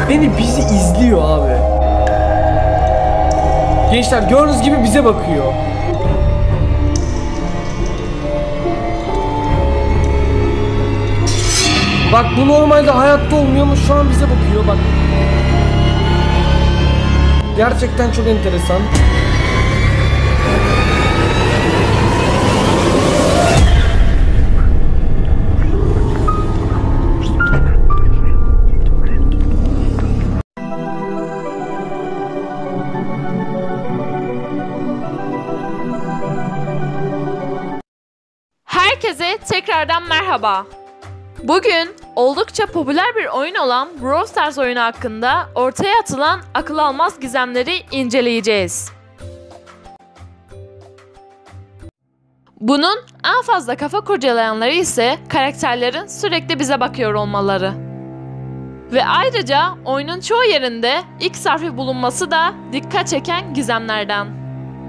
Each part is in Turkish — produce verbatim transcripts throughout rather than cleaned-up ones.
Beni bizi izliyor abi. Gençler gördüğünüz gibi bize bakıyor. Bak bu normalde hayatta olmuyor mu? Şu an bize bakıyor bak. Gerçekten çok enteresan. Herkese tekrardan merhaba. Bugün oldukça popüler bir oyun olan Brawl Stars oyunu hakkında ortaya atılan akıl almaz gizemleri inceleyeceğiz. Bunun en fazla kafa kurcalayanları ise karakterlerin sürekli bize bakıyor olmaları. Ve ayrıca oyunun çoğu yerinde X harfi bulunması da dikkat çeken gizemlerden.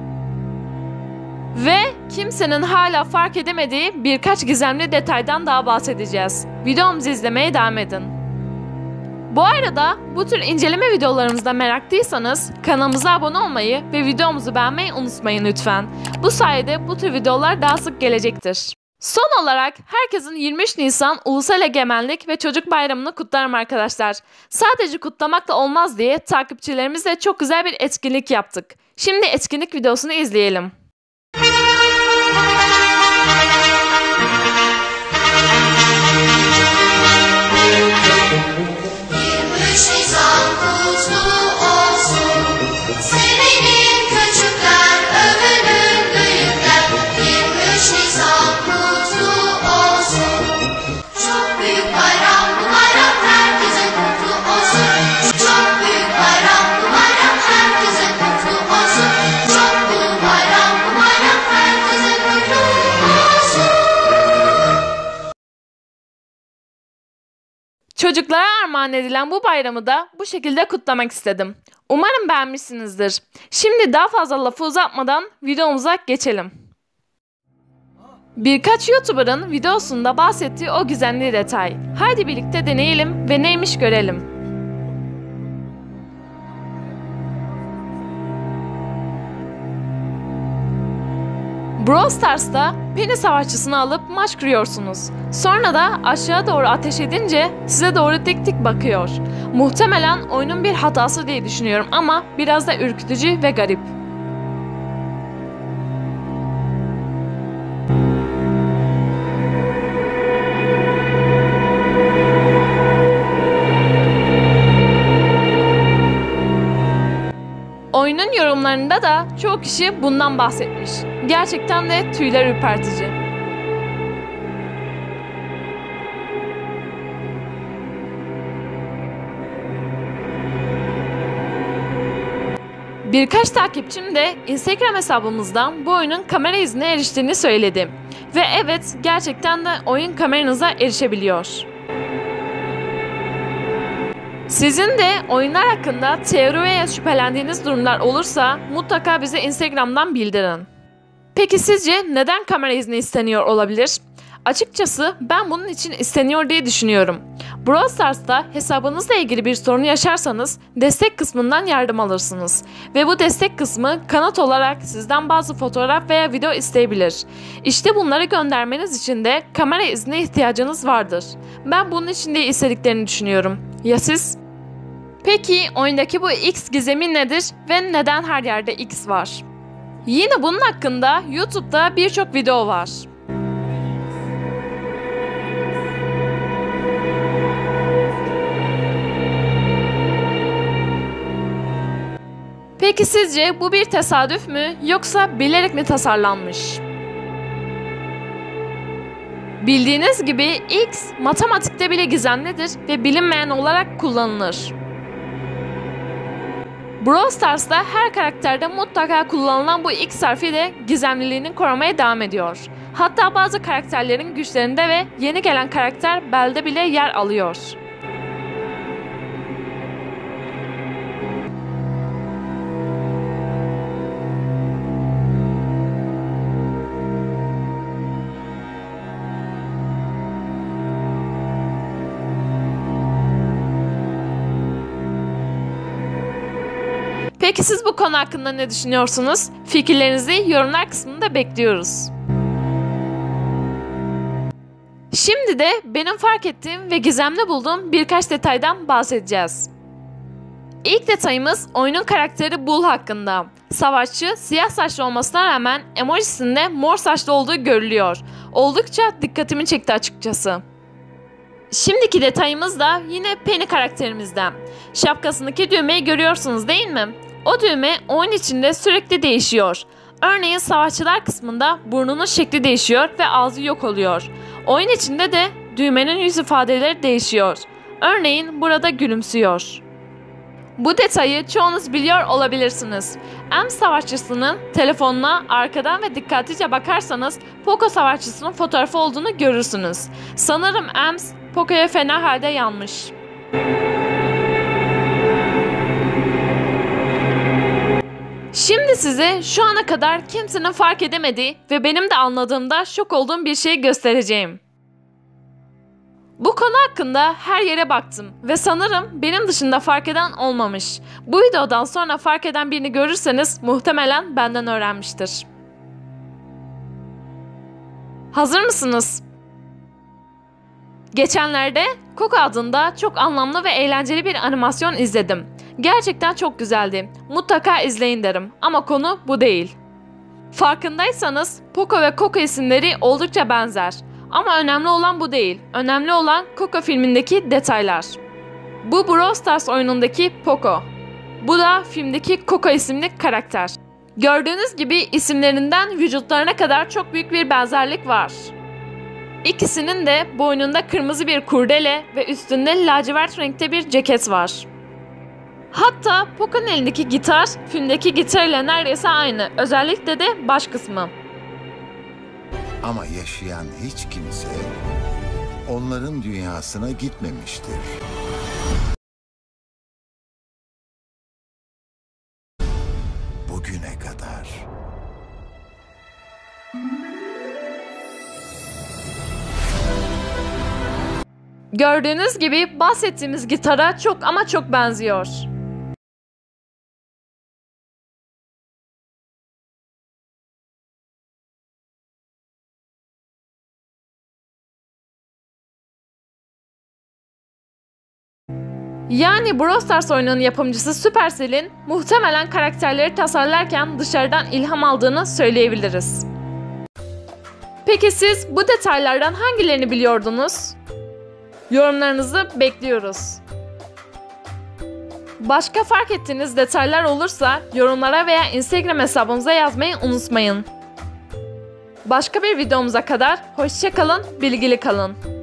Ve kimsenin hala fark edemediği birkaç gizemli detaydan daha bahsedeceğiz. Videomuzu izlemeye devam edin. Bu arada bu tür inceleme videolarımızda meraklıysanız kanalımıza abone olmayı ve videomuzu beğenmeyi unutmayın lütfen. Bu sayede bu tür videolar daha sık gelecektir. Son olarak herkesin yirmi üç Nisan Ulusal Egemenlik ve Çocuk Bayramı'nı kutlarım arkadaşlar. Sadece kutlamakla olmaz diye takipçilerimizle çok güzel bir etkinlik yaptık. Şimdi etkinlik videosunu izleyelim. Çocuklara armağan edilen bu bayramı da bu şekilde kutlamak istedim. Umarım beğenmişsinizdir. Şimdi daha fazla lafı uzatmadan videomuza geçelim. Birkaç YouTuber'ın videosunda bahsettiği o gizemli detay. Haydi birlikte deneyelim ve neymiş görelim. Brawl Stars'ta Penny savaşçısını alıp maç kuruyorsunuz. Sonra da aşağı doğru ateş edince size doğru dik dik bakıyor. Muhtemelen oyunun bir hatası diye düşünüyorum ama biraz da ürkütücü ve garip. Oyunun yorumlarında da çoğu kişi bundan bahsetmiş. Gerçekten de tüyler ürpertici. Birkaç takipçim de Instagram hesabımızdan bu oyunun kamera iznine eriştiğini söyledi. Ve evet, gerçekten de oyun kameranıza erişebiliyor. Sizin de oyunlar hakkında teori veya şüphelendiğiniz durumlar olursa mutlaka bize Instagram'dan bildirin. Peki sizce neden kamera izni isteniyor olabilir? Açıkçası ben bunun için isteniyor diye düşünüyorum. Brawl Stars'ta hesabınızla ilgili bir sorun yaşarsanız destek kısmından yardım alırsınız. Ve bu destek kısmı kanıt olarak sizden bazı fotoğraf veya video isteyebilir. İşte bunları göndermeniz için de kamera iznine ihtiyacınız vardır. Ben bunun için de istediklerini düşünüyorum. Ya siz? Peki oyundaki bu X gizemi nedir ve neden her yerde X var? Yine bunun hakkında YouTube'da birçok video var. Peki sizce bu bir tesadüf mü yoksa bilerek mi tasarlanmış? Bildiğiniz gibi X matematikte bile gizemlidir ve bilinmeyen olarak kullanılır. Brawl Stars'ta her karakterde mutlaka kullanılan bu X harfi de gizemliliğini korumaya devam ediyor. Hatta bazı karakterlerin güçlerinde ve yeni gelen karakter Belle'de bile yer alıyor. Peki siz bu konu hakkında ne düşünüyorsunuz? Fikirlerinizi yorumlar kısmında bekliyoruz. Şimdi de benim fark ettiğim ve gizemli bulduğum birkaç detaydan bahsedeceğiz. İlk detayımız oyunun karakteri Bull hakkında. Savaşçı siyah saçlı olmasına rağmen emojisinde mor saçlı olduğu görülüyor. Oldukça dikkatimi çekti açıkçası. Şimdiki detayımız da yine Penny karakterimizden. Şapkasındaki düğmeyi görüyorsunuz değil mi? O düğme oyun içinde sürekli değişiyor. Örneğin savaşçılar kısmında burnunun şekli değişiyor ve ağzı yok oluyor. Oyun içinde de düğmenin yüz ifadeleri değişiyor. Örneğin burada gülümsüyor. Bu detayı çoğunuz biliyor olabilirsiniz. M savaşçısının telefonuna arkadan ve dikkatlice bakarsanız Poco savaşçısının fotoğrafı olduğunu görürsünüz. Sanırım Ems Poco'ya fena halde yanmış. Şimdi size şu ana kadar kimsenin fark edemediği ve benim de anladığımda şok olduğum bir şey göstereceğim. Bu konu hakkında her yere baktım ve sanırım benim dışında fark eden olmamış. Bu videodan sonra fark eden birini görürseniz muhtemelen benden öğrenmiştir. Hazır mısınız? Geçenlerde Coco adında çok anlamlı ve eğlenceli bir animasyon izledim. Gerçekten çok güzeldi. Mutlaka izleyin derim ama konu bu değil. Farkındaysanız Poco ve Coco isimleri oldukça benzer. Ama önemli olan bu değil. Önemli olan Coco filmindeki detaylar. Bu Brawl Stars oyunundaki Poco. Bu da filmdeki Coco isimli karakter. Gördüğünüz gibi isimlerinden vücutlarına kadar çok büyük bir benzerlik var. İkisinin de boynunda kırmızı bir kurdele ve üstünde lacivert renkte bir ceket var. Hatta Poco'nun elindeki gitar filmdeki gitarla neredeyse aynı. Özellikle de baş kısmı. Ama yaşayan hiç kimse onların dünyasına gitmemiştir. Bugüne kadar. Gördüğünüz gibi bahsettiğimiz gitara çok ama çok benziyor. Yani Brawl Stars oyunun yapımcısı Supercell'in muhtemelen karakterleri tasarlarken dışarıdan ilham aldığını söyleyebiliriz. Peki siz bu detaylardan hangilerini biliyordunuz? Yorumlarınızı bekliyoruz. Başka fark ettiğiniz detaylar olursa yorumlara veya Instagram hesabımıza yazmayı unutmayın. Başka bir videomuza kadar hoşça kalın, bilgili kalın.